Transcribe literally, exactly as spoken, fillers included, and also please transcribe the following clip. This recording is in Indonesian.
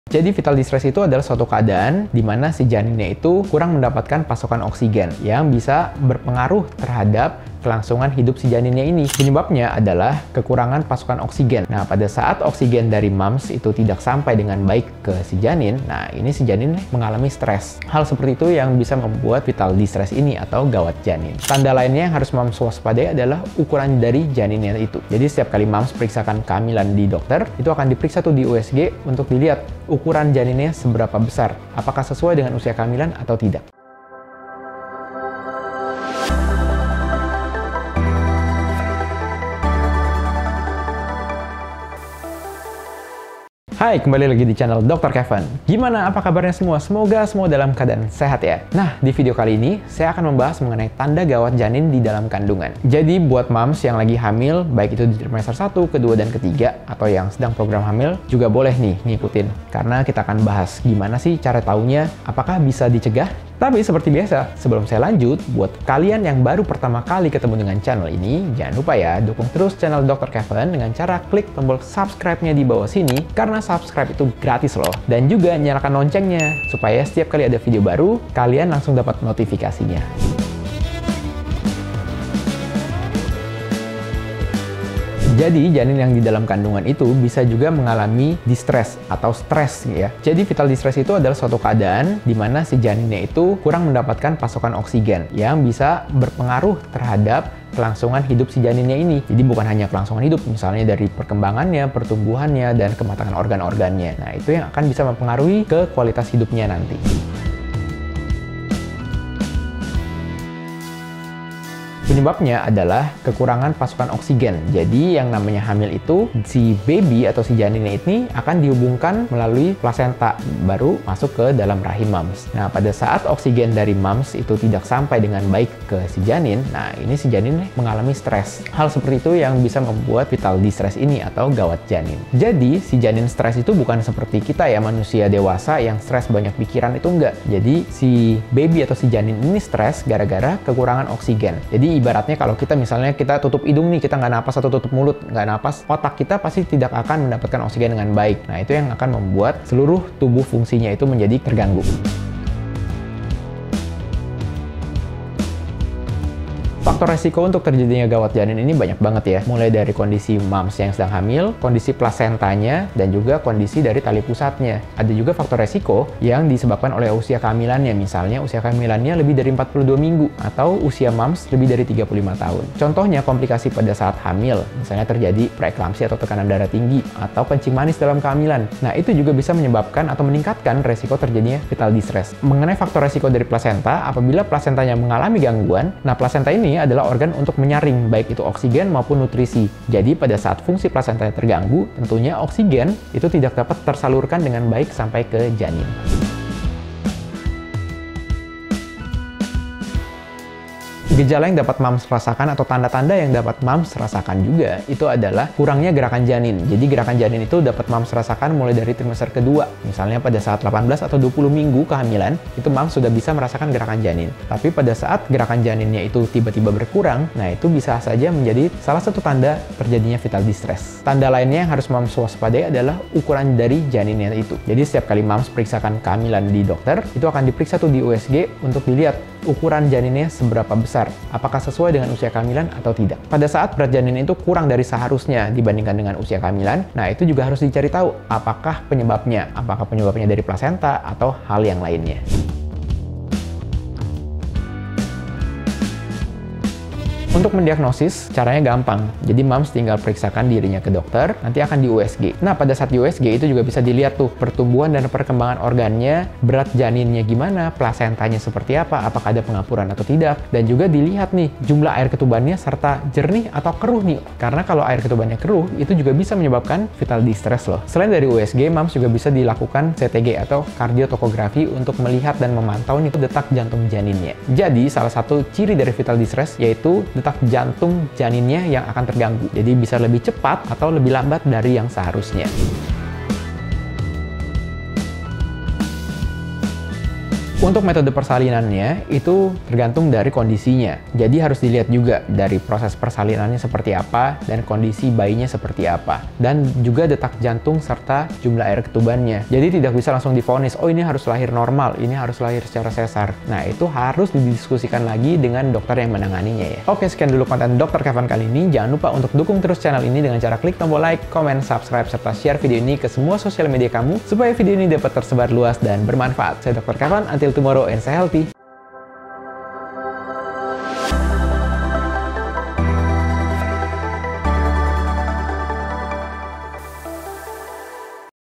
Jadi vital distress itu adalah suatu keadaan di mana si janinnya itu kurang mendapatkan pasokan oksigen yang bisa berpengaruh terhadap kelangsungan hidup si janinnya ini. Penyebabnya adalah kekurangan pasokan oksigen. Nah, pada saat oksigen dari mams itu tidak sampai dengan baik ke si janin, nah ini si janin mengalami stres. Hal seperti itu yang bisa membuat vital distress ini atau gawat janin. Tanda lainnya yang harus mams waspadai adalah ukuran dari janinnya itu. Jadi setiap kali mams periksakan kehamilan di dokter, itu akan diperiksa tuh di U S G untuk dilihat ukuran janinnya seberapa besar, apakah sesuai dengan usia kehamilan atau tidak. Hai, kembali lagi di channel dokter Kevin. Gimana, apa kabarnya semua? Semoga semua dalam keadaan sehat ya. Nah, di video kali ini, saya akan membahas mengenai tanda gawat janin di dalam kandungan. Jadi, buat moms yang lagi hamil, baik itu di trimester satu, kedua, dan ketiga, atau yang sedang program hamil, juga boleh nih ngikutin. Karena kita akan bahas gimana sih cara taunya, apakah bisa dicegah? Tapi seperti biasa, sebelum saya lanjut, buat kalian yang baru pertama kali ketemu dengan channel ini, jangan lupa ya, dukung terus channel dokter Kevin dengan cara klik tombol subscribe-nya di bawah sini, karena subscribe itu gratis loh. Dan juga nyalakan loncengnya, supaya setiap kali ada video baru, kalian langsung dapat notifikasinya. Jadi, janin yang di dalam kandungan itu bisa juga mengalami distress atau stres ya. Jadi, vital distress itu adalah suatu keadaan di mana si janinnya itu kurang mendapatkan pasokan oksigen yang bisa berpengaruh terhadap kelangsungan hidup si janinnya ini. Jadi bukan hanya kelangsungan hidup, misalnya dari perkembangannya, pertumbuhannya, dan kematangan organ-organnya. Nah, itu yang akan bisa mempengaruhi ke kualitas hidupnya nanti. Penyebabnya adalah kekurangan pasokan oksigen. Jadi yang namanya hamil itu, si baby atau si janinnya ini akan dihubungkan melalui plasenta, baru masuk ke dalam rahim mams. Nah, pada saat oksigen dari mams itu tidak sampai dengan baik ke si janin, nah ini si janin mengalami stres. Hal seperti itu yang bisa membuat vital distress ini atau gawat janin. Jadi si janin stres itu bukan seperti kita ya, manusia dewasa yang stres banyak pikiran, itu enggak. Jadi si baby atau si janin ini stres gara-gara kekurangan oksigen. Jadi ibaratnya kalau kita misalnya kita tutup hidung nih, kita nggak napas atau tutup mulut, nggak napas, otak kita pasti tidak akan mendapatkan oksigen dengan baik. Nah, itu yang akan membuat seluruh tubuh fungsinya itu menjadi terganggu. Faktor resiko untuk terjadinya gawat janin ini banyak banget ya. Mulai dari kondisi mams yang sedang hamil, kondisi plasentanya, dan juga kondisi dari tali pusatnya. Ada juga faktor resiko yang disebabkan oleh usia kehamilannya. Misalnya usia kehamilannya lebih dari empat puluh dua minggu, atau usia mams lebih dari tiga puluh lima tahun. Contohnya komplikasi pada saat hamil, misalnya terjadi preeklamsi atau tekanan darah tinggi, atau kencing manis dalam kehamilan. Nah, itu juga bisa menyebabkan atau meningkatkan resiko terjadinya vital distress. Mengenai faktor resiko dari plasenta, apabila plasentanya mengalami gangguan, nah plasenta ini adalah organ untuk menyaring baik itu oksigen maupun nutrisi. Jadi pada saat fungsi plasentanya terganggu, tentunya oksigen itu tidak dapat tersalurkan dengan baik sampai ke janin. Gejala yang dapat mams rasakan atau tanda-tanda yang dapat mams rasakan juga itu adalah kurangnya gerakan janin. Jadi gerakan janin itu dapat mams rasakan mulai dari trimester kedua. Misalnya pada saat delapan belas atau dua puluh minggu kehamilan, itu mams sudah bisa merasakan gerakan janin. Tapi pada saat gerakan janinnya itu tiba-tiba berkurang, nah itu bisa saja menjadi salah satu tanda terjadinya vital distress. Tanda lainnya yang harus mams waspadai adalah ukuran dari janinnya itu. Jadi setiap kali mams periksakan kehamilan di dokter, itu akan diperiksa tuh di U S G untuk dilihat ukuran janinnya seberapa besar, apakah sesuai dengan usia kehamilan atau tidak. Pada saat berat janin itu kurang dari seharusnya dibandingkan dengan usia kehamilan, nah itu juga harus dicari tahu apakah penyebabnya, apakah penyebabnya dari plasenta atau hal yang lainnya. Untuk mendiagnosis, caranya gampang. Jadi mams tinggal periksakan dirinya ke dokter, nanti akan di U S G. Nah, pada saat di U S G itu juga bisa dilihat tuh pertumbuhan dan perkembangan organnya, berat janinnya gimana, plasentanya seperti apa, apakah ada pengapuran atau tidak, dan juga dilihat nih jumlah air ketubannya serta jernih atau keruh nih. Karena kalau air ketubannya keruh, itu juga bisa menyebabkan vital distress loh. Selain dari U S G, mams juga bisa dilakukan C T G atau kardiotokografi untuk melihat dan memantau nih detak jantung janinnya. Jadi, salah satu ciri dari vital distress yaitu detak jantung janinnya yang akan terganggu. Jadi bisa lebih cepat atau lebih lambat dari yang seharusnya. Untuk metode persalinannya itu tergantung dari kondisinya. Jadi harus dilihat juga dari proses persalinannya seperti apa dan kondisi bayinya seperti apa. Dan juga detak jantung serta jumlah air ketubannya. Jadi tidak bisa langsung divonis, oh ini harus lahir normal, ini harus lahir secara sesar. Nah itu harus didiskusikan lagi dengan dokter yang menanganinya ya. Oke, sekian dulu konten dokter Kevin kali ini. Jangan lupa untuk dukung terus channel ini dengan cara klik tombol like, comment, subscribe, serta share video ini ke semua sosial media kamu supaya video ini dapat tersebar luas dan bermanfaat. Saya dokter Kevin, until tomorrow and stay healthy.